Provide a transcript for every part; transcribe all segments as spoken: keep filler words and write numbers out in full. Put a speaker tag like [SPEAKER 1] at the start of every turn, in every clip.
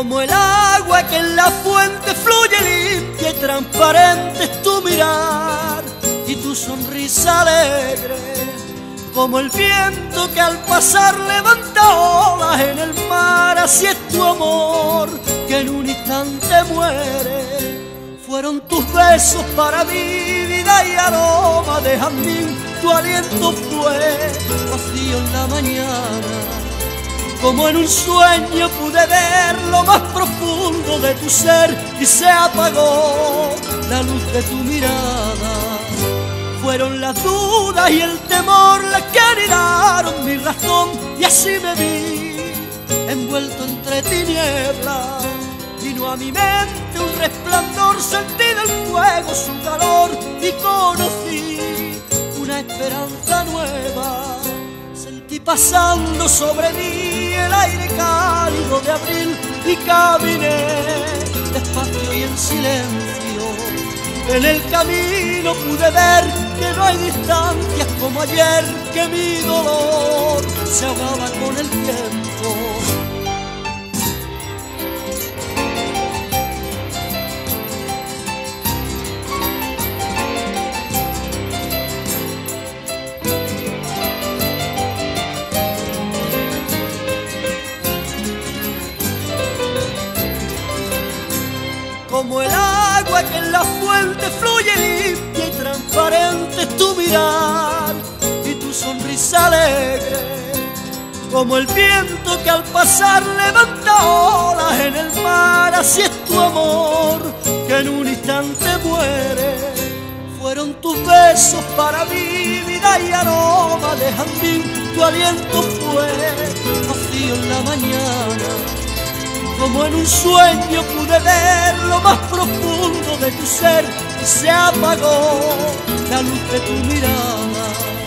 [SPEAKER 1] Como el agua que en la fuente fluye limpia y transparente es tu mirar y tu sonrisa alegre. Como el viento que al pasar levanta olas en el mar, así es tu amor que en un instante muere. Fueron tus besos para mi vida y aroma de jazmín, tu aliento fue rocío en la mañana. Como en un sueño pude ver lo más profundo de tu ser y se apagó la luz de tu mirada. Fueron las dudas y el temor las que anidaron mi razón y así me vi envuelto entre tinieblas. Vino a mi mente un resplandor, sentí del fuego su calor y conocí una esperanza nueva. Sentí pasando sobre mí el aire cálido de abril y caminé despacio y en silencio. En el camino pude ver que no hay distancias como ayer, que mi dolor se ahogaba con el tiempo. Como el agua que en la fuente fluye limpia y transparente es tu mirar y tu sonrisa alegre. Como el viento que al pasar levanta olas en el mar, así es tu amor que en un instante muere. Fueron tus besos para mi vida y aroma de jazmín, tu aliento fue rocío en la mañana. Como en un sueño pude ver lo más profundo de tu ser y se apagó la luz de tu mirada.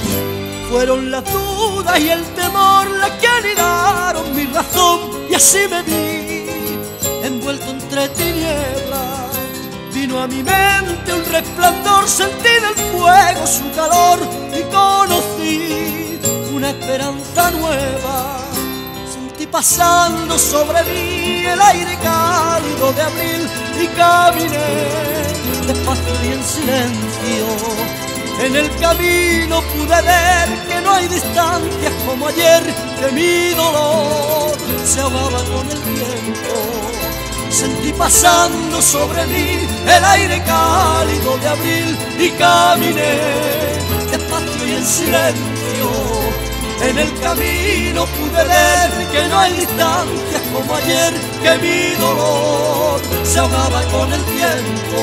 [SPEAKER 1] Fueron las dudas y el temor las que anidaron mi razón y así me vi envuelto entre tinieblas. Vino a mi mente un resplandor, sentí del fuego su calor y conocí una esperanza nueva. Sentí pasando sobre mí el aire cálido de abril y caminé despacio y en silencio. En el camino pude ver que no hay distancias como ayer, que mi dolor se ahogaba con el tiempo. Sentí pasando sobre mí el aire cálido de abril y caminé despacio y en silencio. En el camino pude ver que no hay distancias como ayer, que mi dolor se ahogaba con el tiempo.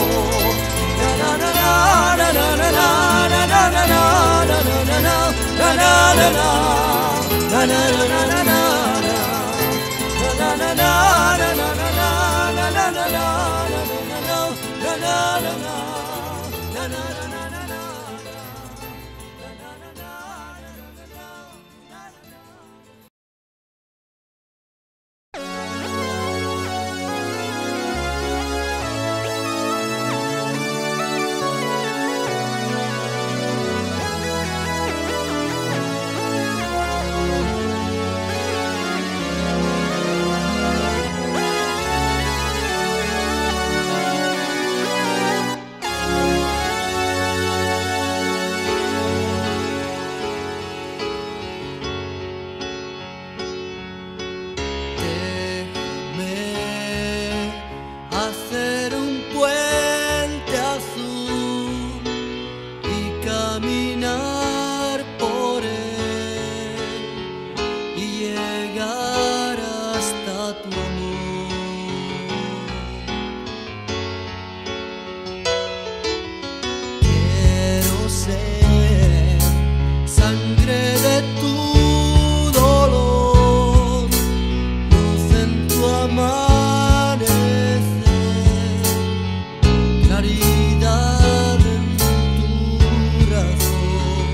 [SPEAKER 2] Claridad en tu razón.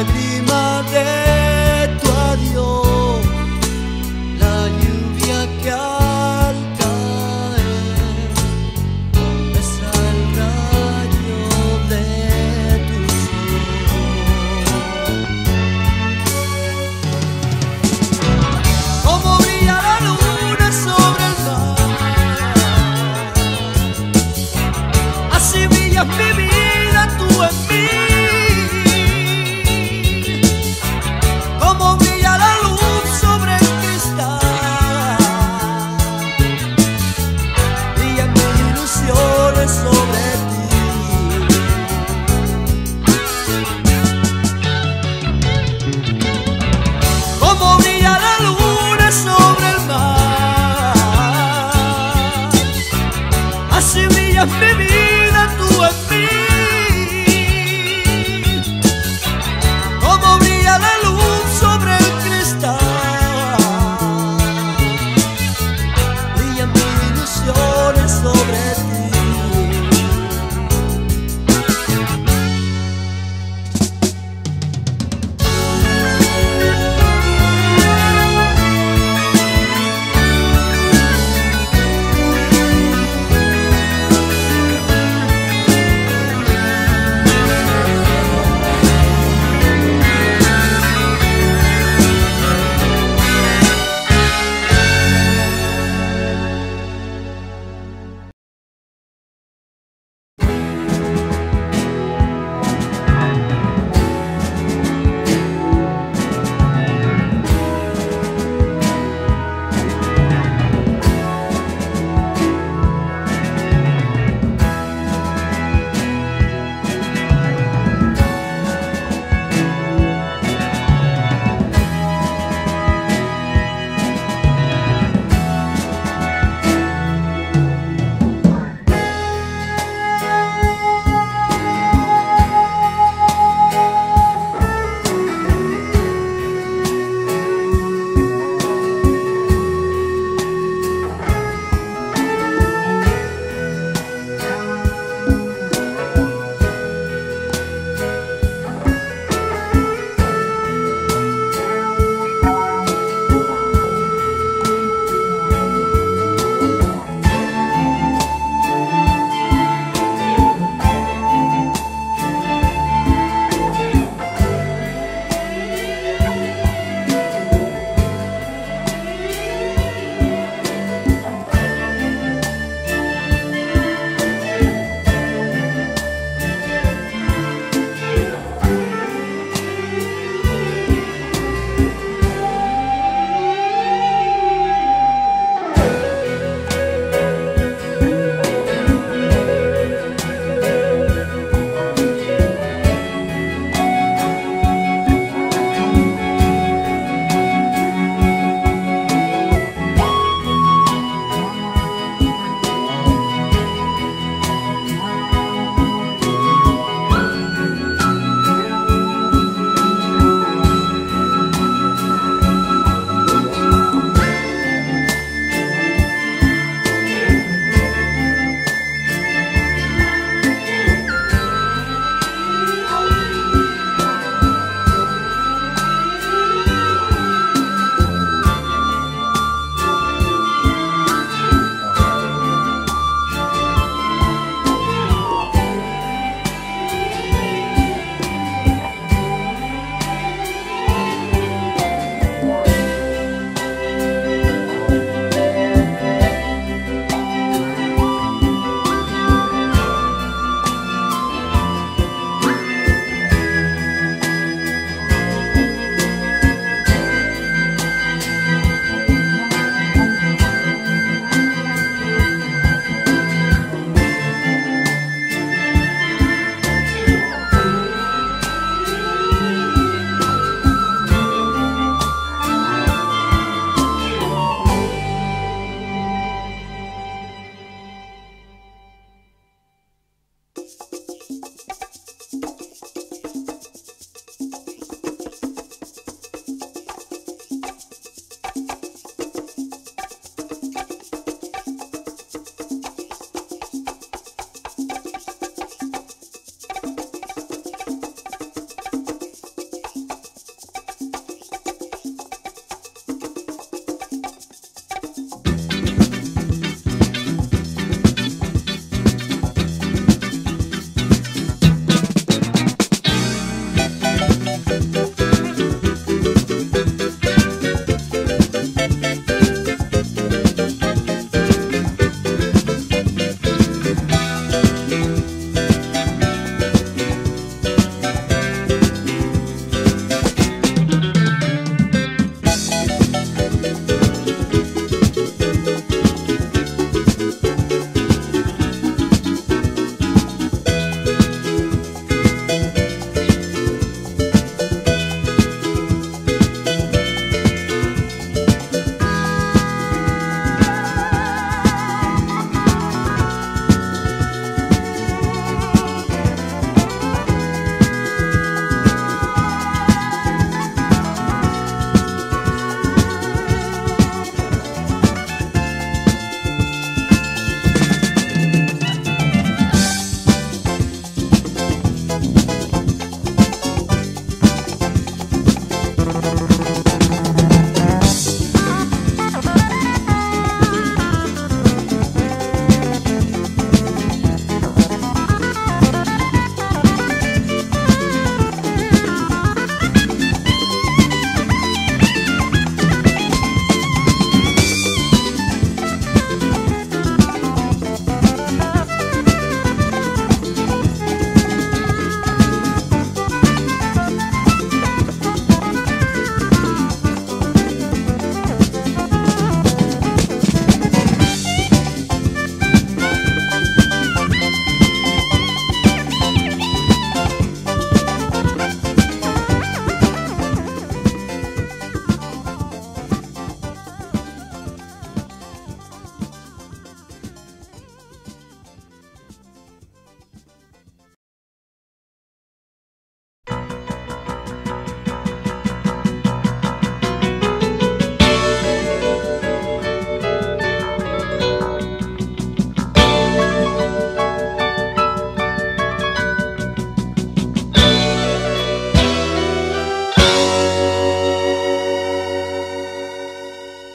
[SPEAKER 1] lágrima de tu adiós, la lluvia que al caer besa el rayo de tu sol. Como brilla la luna sobre el mar, así brillas mi vida tú en mí.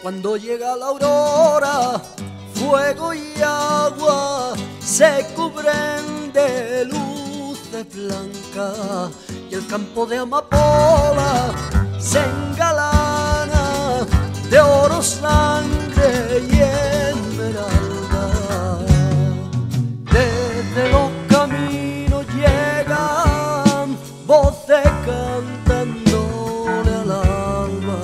[SPEAKER 1] Cuando llega la aurora, fuego y agua se cubren de luces blancas y el campo de amapola se engalana de oro, sangre y esmeralda. Desde los caminos llegan voces cantándole al alba,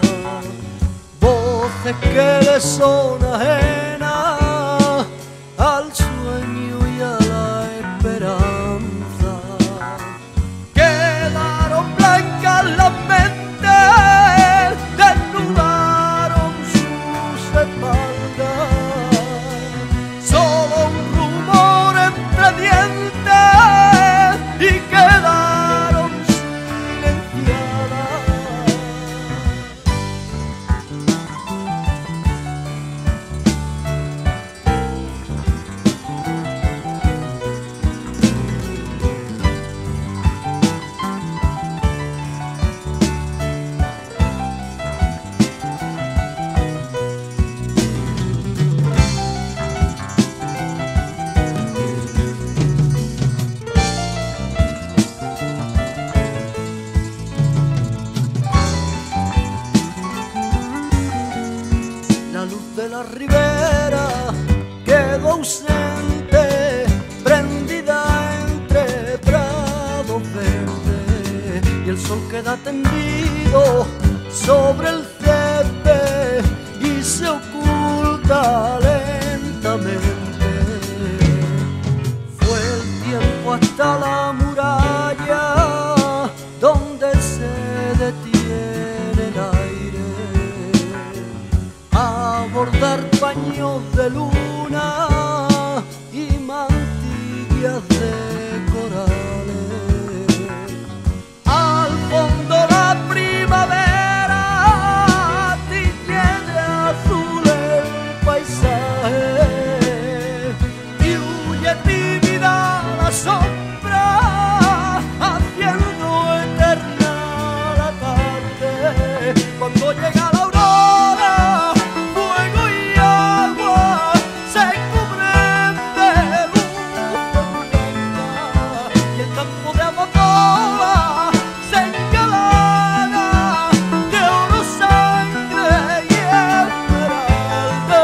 [SPEAKER 1] voces que le son ajenas al sueño y a la esperanza. Quedaron blancas las mentes, desnudaron sus espaldas, solo un rumor entre dientes y quedaron silenciadas. La luz de la ribera quedó ausente, prendida entre prados verdes, y el sol queda tendido sobre el césped y se oculta lentamente. Fue el tiempo hasta la muralla donde se detiene el aire a bordar paños de luna y mantillas de corales. Al fondo la primavera tiñe de azul el paisaje y huye tímida la sombra haciendo eterna la tarde. Cuando llega la aurora, fuego y agua se cubren de luces blancas y el campo de amapola se engalana de oro, sangre y esmeralda.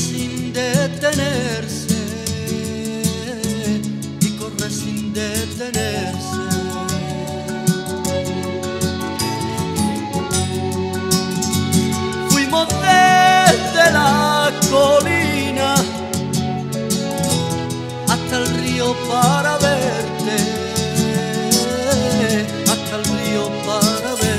[SPEAKER 1] sin detenerse y corre sin detenerse. Fuimos desde la colina hasta el río para verte, hasta el río para verte.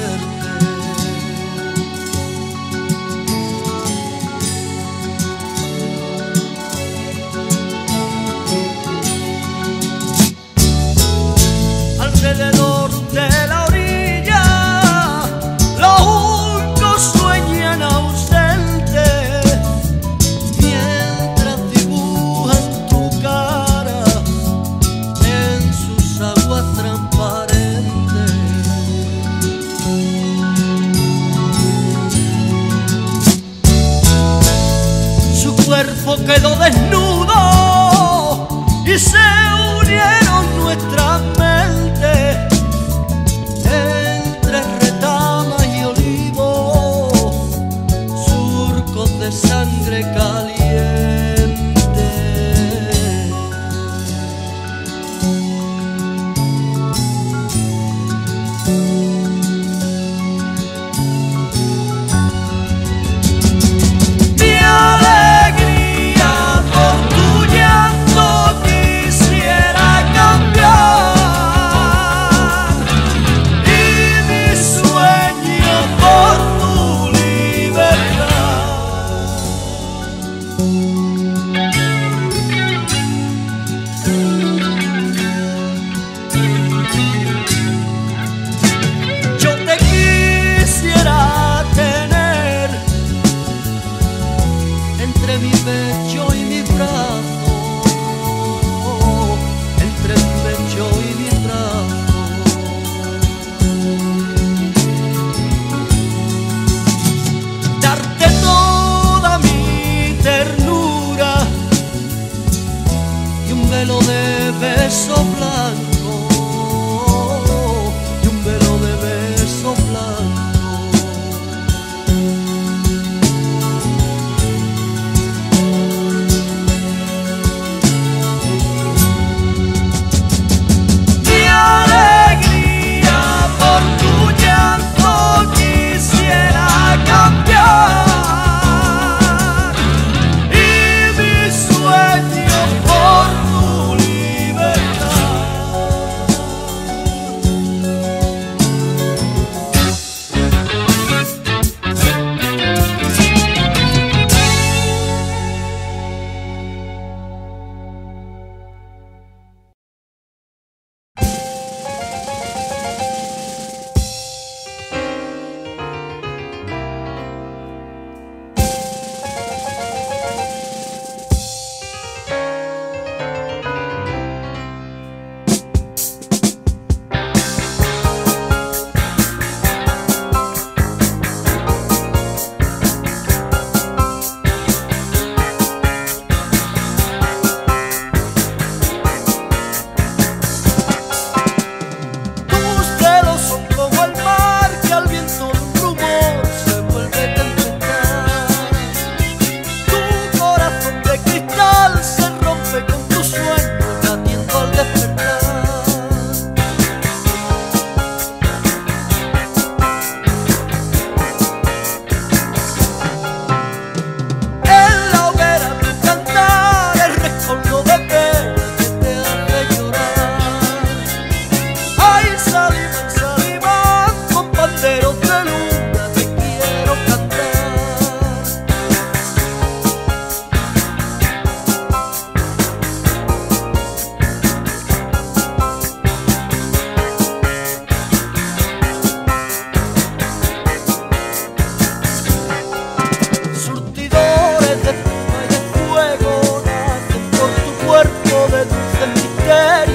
[SPEAKER 1] Alrededor de la orilla los juncos sueñan ausentes, mientras dibujan tu cara en sus aguas transparentes. Su cuerpo quedó desnudo y se unieron nuestras mentes entre retamas y olivos, surcos de sangre caliente. Mi alegría por tu llanto quisiera cambiar, y mi sueño por tu libertad. Yo te quisiera tener entre mi pecho y mi brazo, entre mi pecho y mi brazo. Darte toda mi ternura y un velo de beso blanco, y un velo de beso blanco. Mi alegría por tu llanto quisiera cambiar, y mi sueño por tu libertad.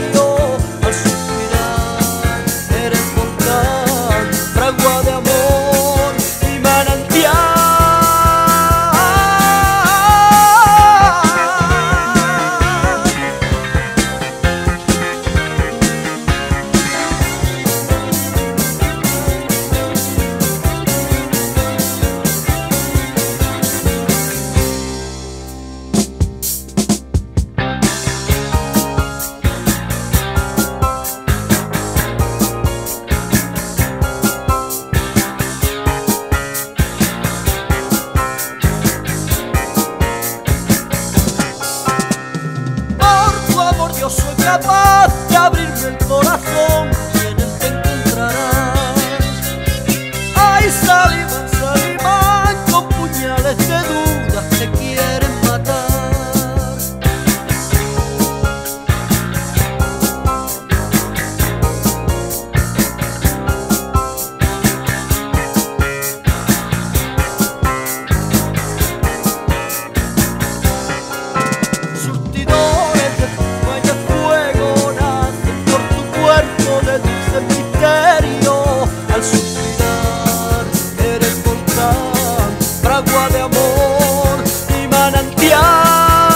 [SPEAKER 1] Al suspirar eres volcán, fragua de amor. puñales de dudas te quieren matar. Al suspirar eres volcán, fragua de amor y manantial.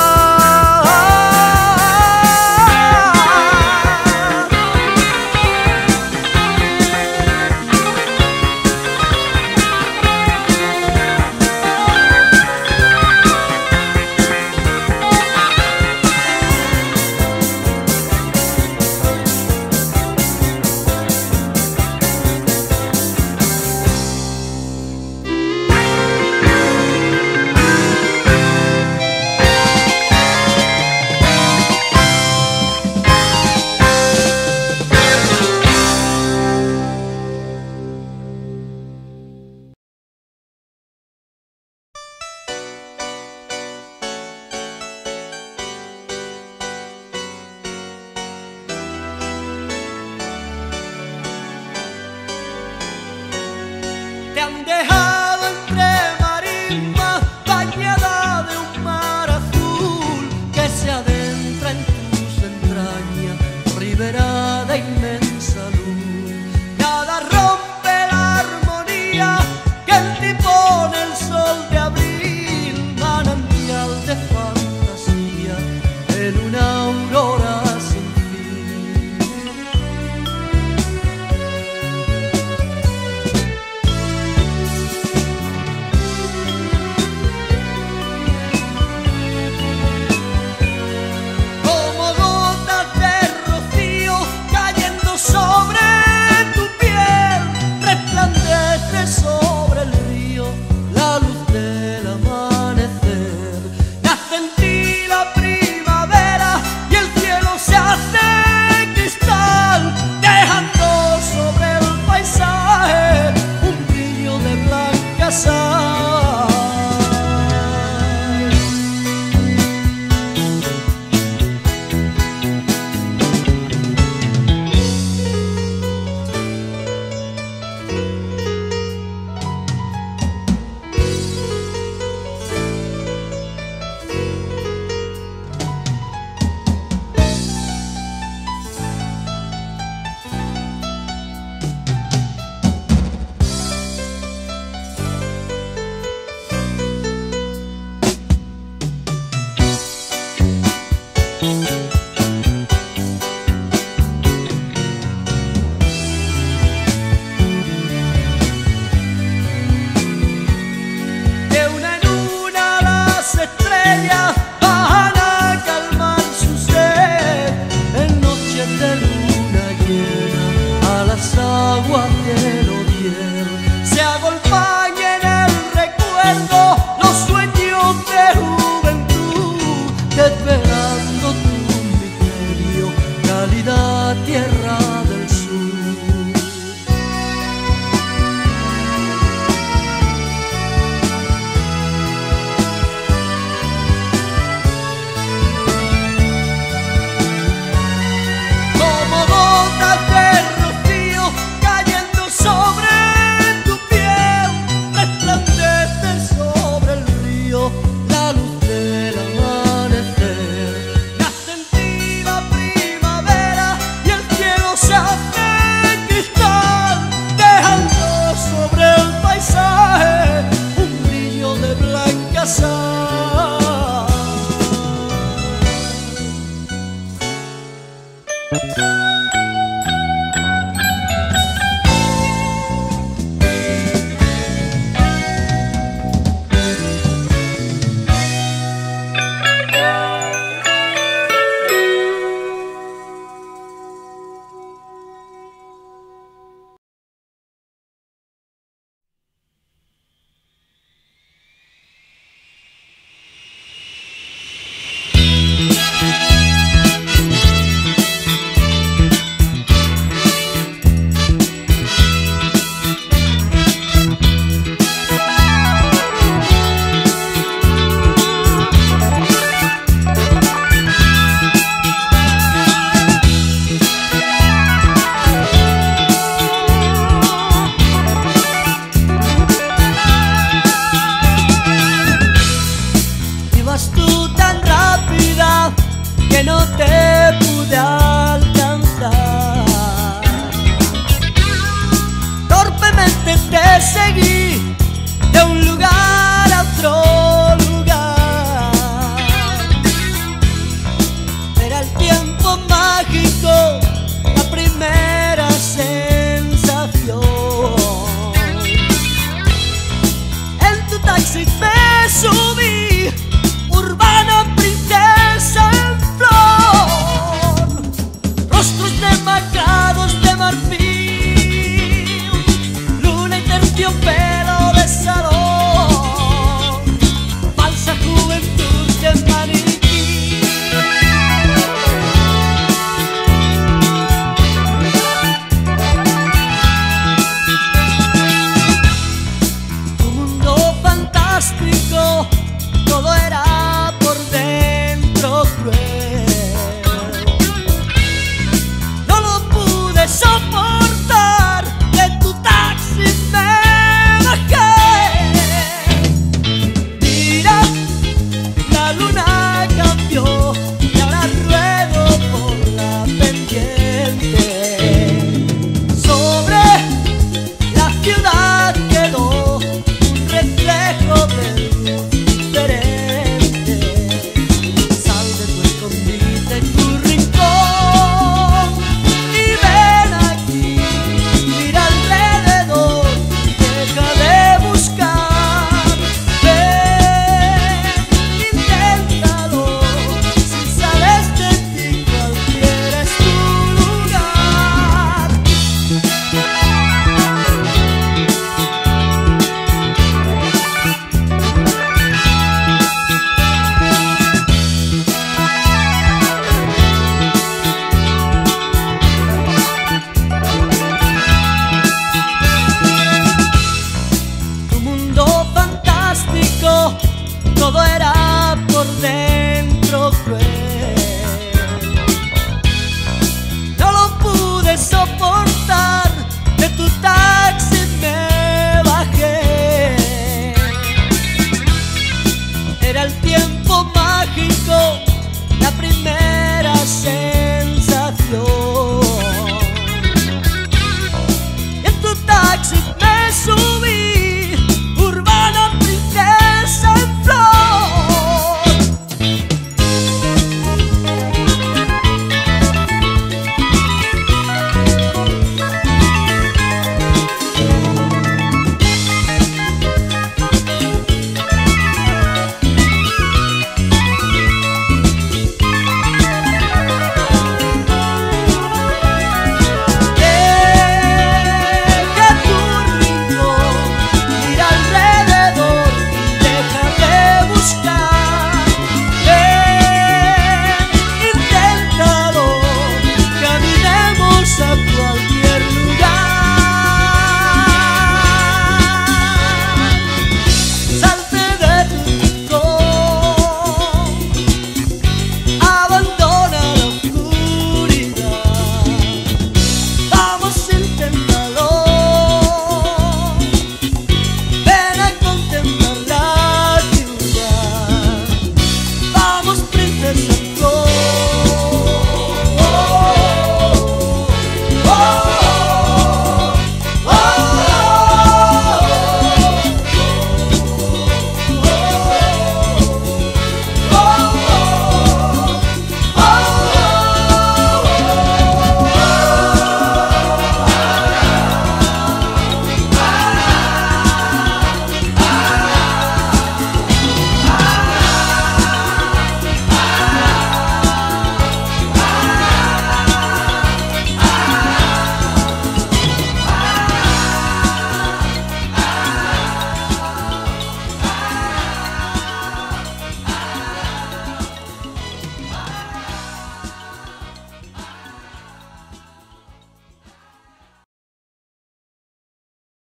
[SPEAKER 1] Te han dejado entre marismas, bañada de un mar azul que se adentra en tus entrañas, ribera de inmensa luz. Nada rompe la armonía que en ti pone el sol de abril, manantial de fantasía en una aurora sin fin. Sobre tu piel resplandece sol. seguí de un lugar a otro lugar. Era el tiempo mágico, la primera sensación. En tu taxi me subí, urbana princesa en flor, rostros demacrados de marfil, luna y terciopelo